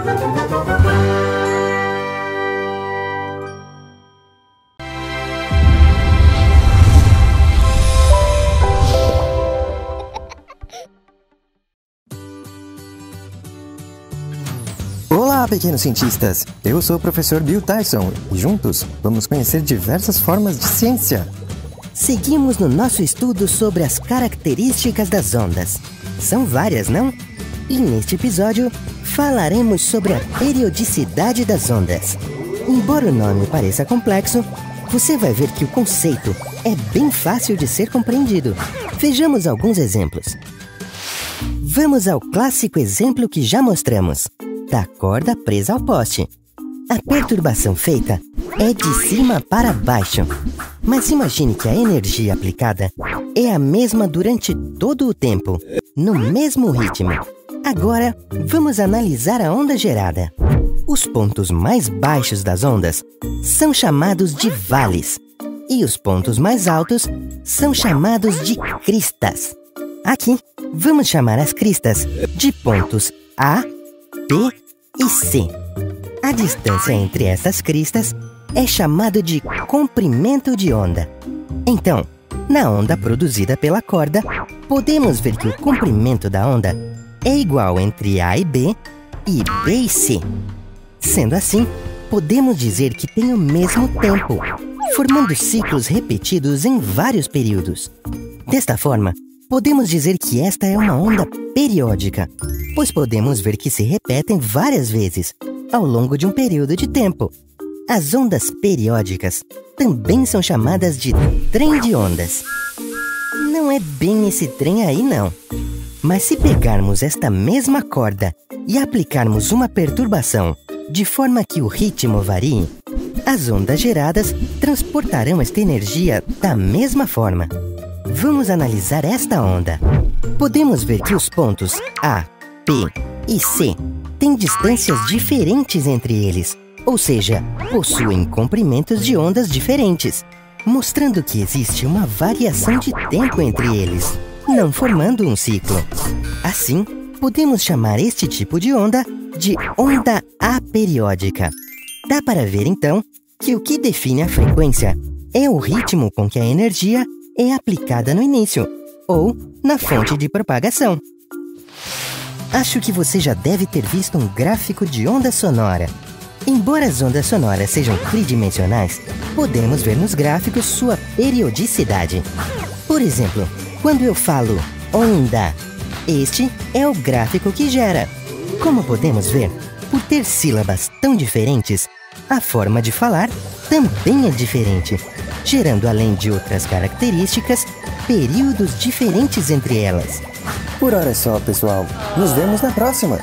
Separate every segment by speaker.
Speaker 1: Olá, pequenos cientistas! Eu sou o professor Bill Tyson e juntos vamos conhecer diversas formas de ciência.
Speaker 2: Seguimos no nosso estudo sobre as características das ondas. São várias, não? E neste episódio falaremos sobre a periodicidade das ondas. Embora o nome pareça complexo, você vai ver que o conceito é bem fácil de ser compreendido. Vejamos alguns exemplos. Vamos ao clássico exemplo que já mostramos, da corda presa ao poste. A perturbação feita é de cima para baixo. Mas imagine que a energia aplicada é a mesma durante todo o tempo, no mesmo ritmo. Agora, vamos analisar a onda gerada. Os pontos mais baixos das ondas são chamados de vales, e os pontos mais altos são chamados de cristas. Aqui, vamos chamar as cristas de pontos A, B e C. A distância entre essas cristas é chamado de comprimento de onda. Então, na onda produzida pela corda, podemos ver que o comprimento da onda é igual entre A e B e C. Sendo assim, podemos dizer que tem o mesmo tempo, formando ciclos repetidos em vários períodos. Desta forma, podemos dizer que esta é uma onda periódica, pois podemos ver que se repetem várias vezes ao longo de um período de tempo. As ondas periódicas também são chamadas de trem de ondas. Não é bem esse trem aí, não. Mas se pegarmos esta mesma corda e aplicarmos uma perturbação de forma que o ritmo varie, as ondas geradas transportarão esta energia da mesma forma. Vamos analisar esta onda. Podemos ver que os pontos A, B e C têm distâncias diferentes entre eles, ou seja, possuem comprimentos de ondas diferentes, mostrando que existe uma variação de tempo entre eles, não formando um ciclo. Assim, podemos chamar este tipo de onda de onda aperiódica. Dá para ver, então, que o que define a frequência é o ritmo com que a energia é aplicada no início, ou na fonte de propagação. Acho que você já deve ter visto um gráfico de onda sonora. Embora as ondas sonoras sejam tridimensionais, podemos ver nos gráficos sua periodicidade. Por exemplo, quando eu falo onda, este é o gráfico que gera. Como podemos ver, por ter sílabas tão diferentes, a forma de falar também é diferente, gerando, além de outras características, períodos diferentes entre elas.
Speaker 1: Por hora é só, pessoal. Nos vemos na próxima!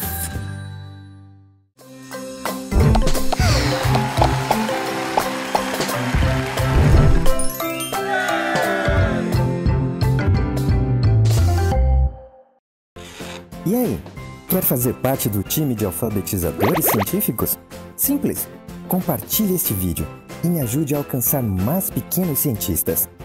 Speaker 1: E aí, quer fazer parte do time de alfabetizadores científicos? Simples! Compartilhe este vídeo e me ajude a alcançar mais pequenos cientistas.